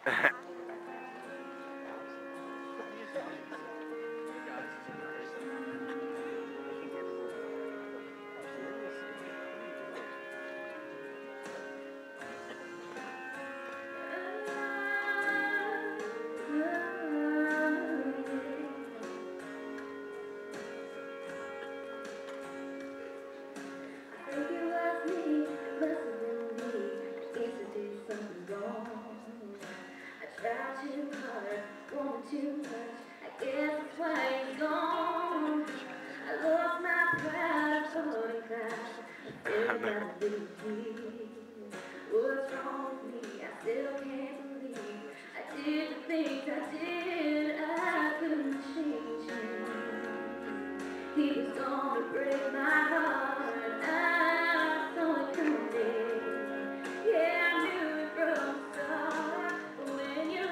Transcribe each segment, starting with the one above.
Tried too hard, wanted too much. I guess that's why he's gone. I lost my pride, I thought I cried. I feel like I didn't feel. What's wrong with me? I still can't believe I did the things I did. I couldn't change him. He was gonna break my heart. I saw it coming. Yeah, I knew it from the start. But when you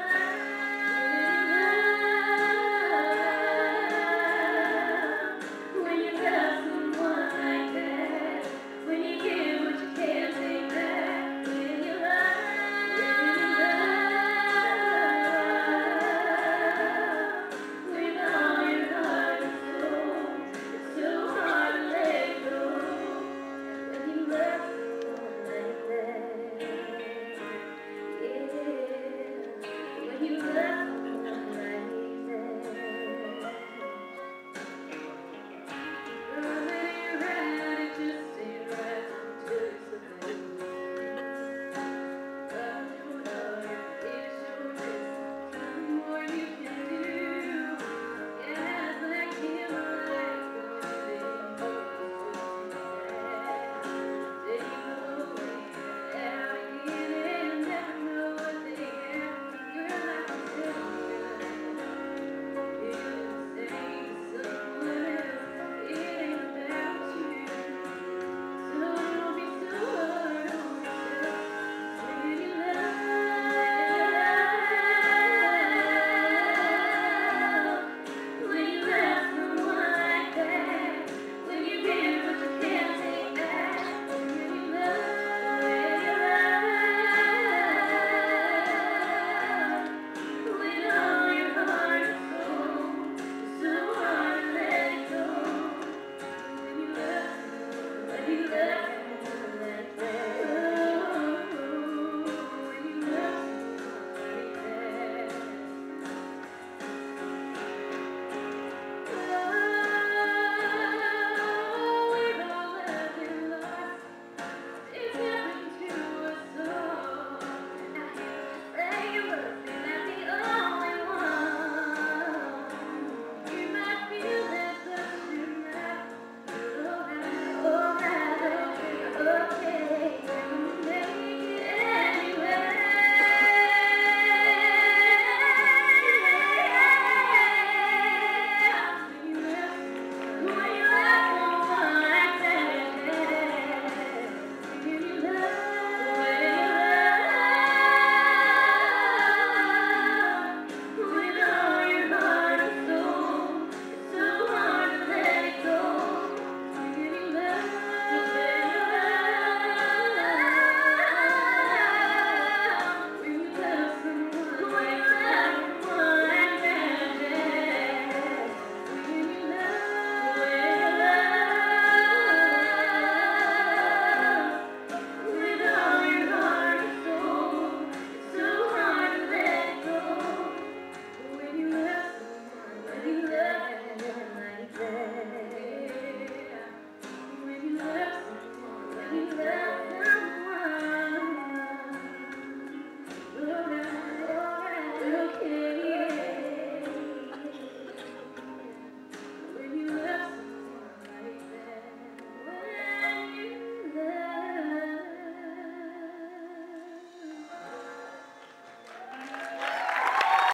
love someone like that, when you give what you can't take back, when you love with all your heart and soul, it's so hard to let go. When you love someone like that, yeah. When you love